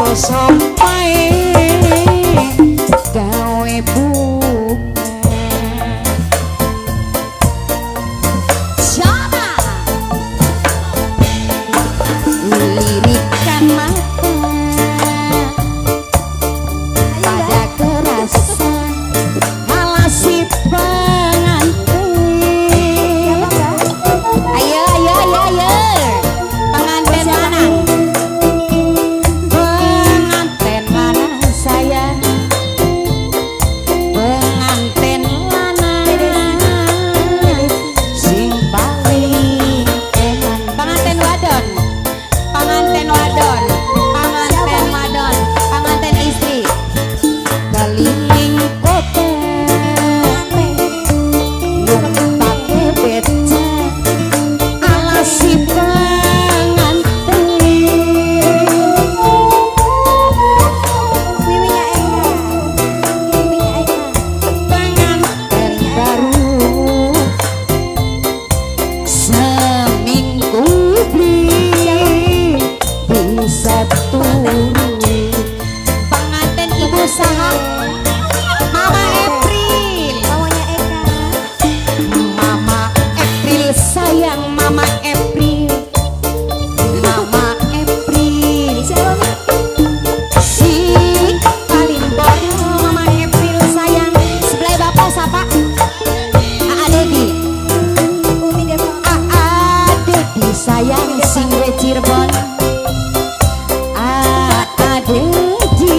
sampai gawe buka coba lirikan mata pada kerasan halasi pengantin ayo pengantin mana pengantin mana sayang pengantin mana sing paling eman pengantin wadon pengantin wadon pengantin wadon pengantin istri keliling kota numpak beca alasi pengantin ibu saha Mama April maunya Eka Mama April sayang Mama April Mama April si paling bodoh Mama April sayang sebelah bapak siapa Aa Dedi Umi Deva Aa Dedi sayang sing we Cirebon Dedi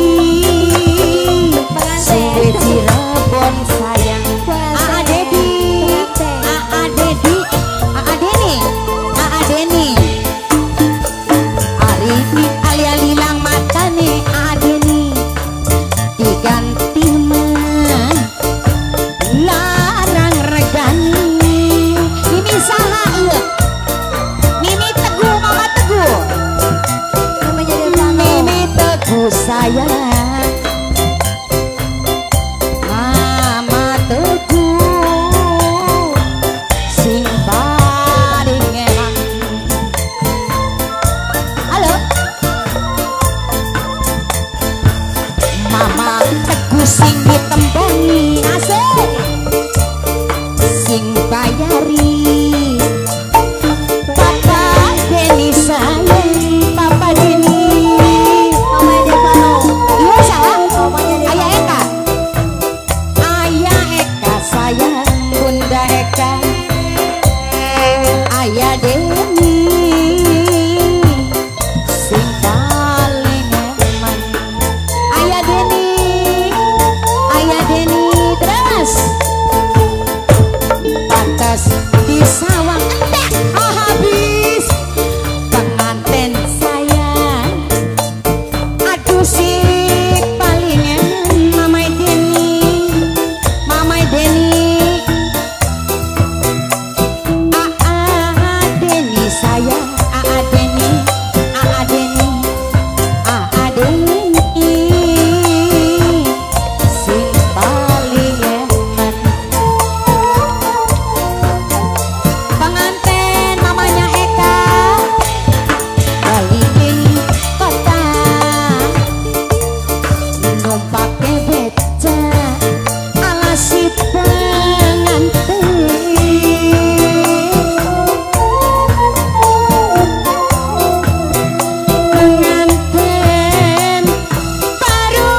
sing Cirebon sayang Aa Dedi Aa Dedi Aa Deni Aa Deni Ari alia lilang mata nih Aa Deni diganti mah larang regani Mimi saha ieu Mimi Teguh Mama Teguh Mimi Teguh sayang Mama Teguh sing paling enak halo Mama Teguh sing ditembangi asik sing bayari Papa Deni sayang Papa Deni Mama Devano iya salah Ayah Eka Ayah Eka sayang Bunda Eka Ayah Deni sing paling eman Ayah Deni terus pantas di sawang entek habis pengantin sayang aduh si paling eman Mama Deni Aa Deni sayang Aa Deni Aa Deni Aa Deni sing paling eman pengantin mamanya Eka keliling kota numpak beca alasi pengantin pengantin baru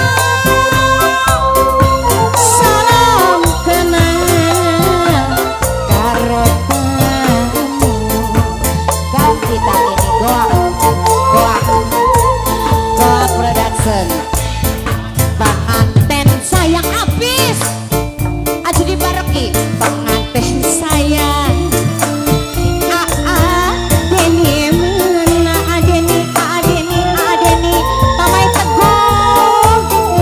salam kenal karo tamu kan kita ini goa production pengantin sayang habis aja dibaroki pengantin sayang Aa Deni mana Aa Deni Aa Deni Aa Deni Mama Teguh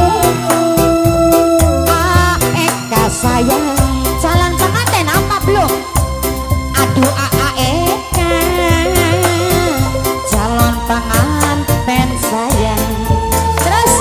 Aa Eka sayang calon pengantin apa belum aduh Aa Eka calon pengantin sayang terus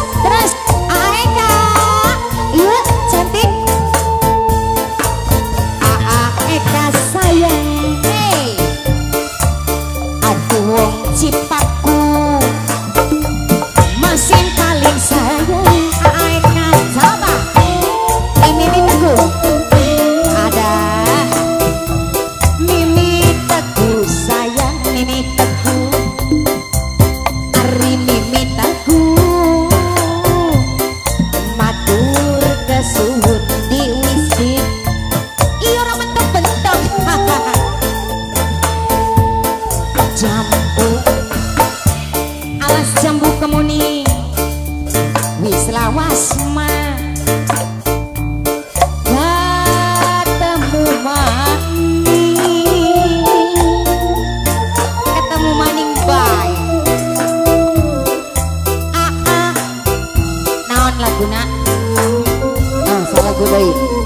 Asma ketemu maning bae. Naon laguna? Salah gue deui.